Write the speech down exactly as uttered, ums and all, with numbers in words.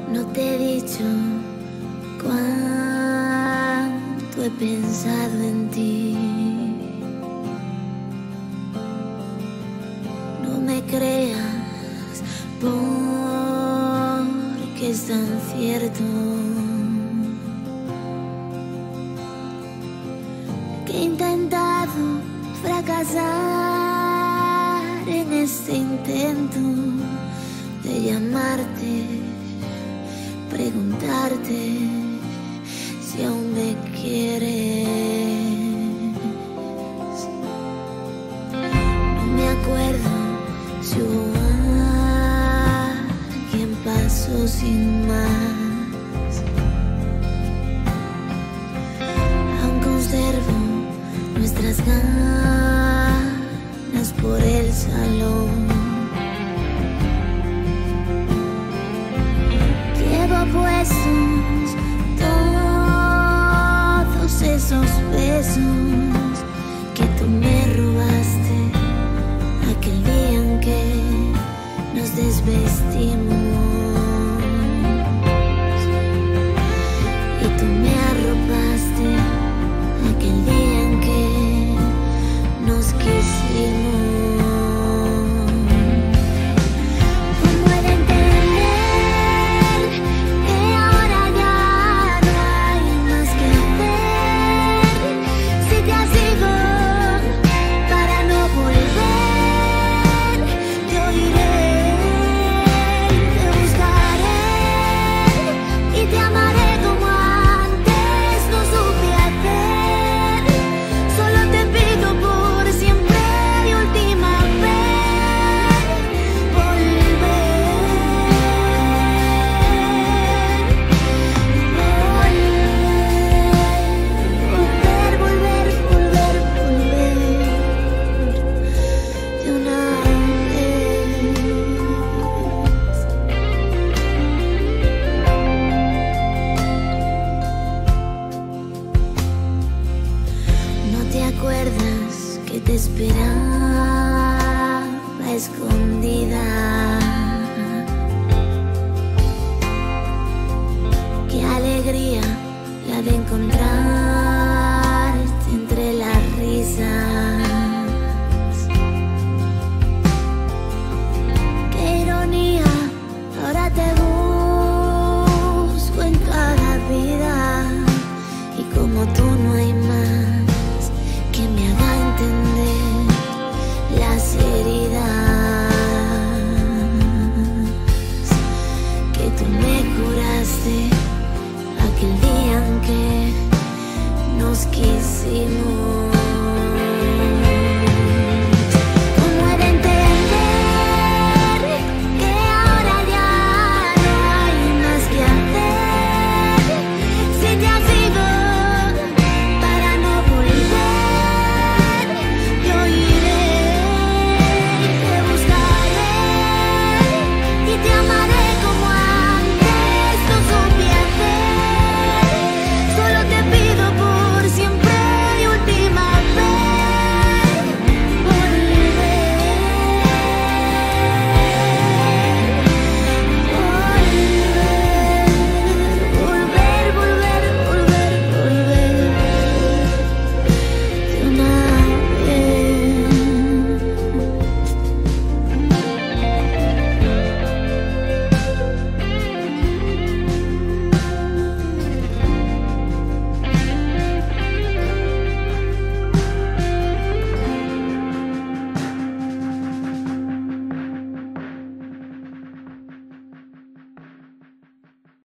No te he dicho cuánto he pensado en ti. No me creas porque es tan cierto que he intentado fracasar en este intento de llamarte, preguntarte si aún me quieres. No me acuerdo si hubo alguien pasó sin más. Aún conservo nuestras ganas por el salón. Puestos todos esos besos que tú me robaste aquel día en que nos desvestimos.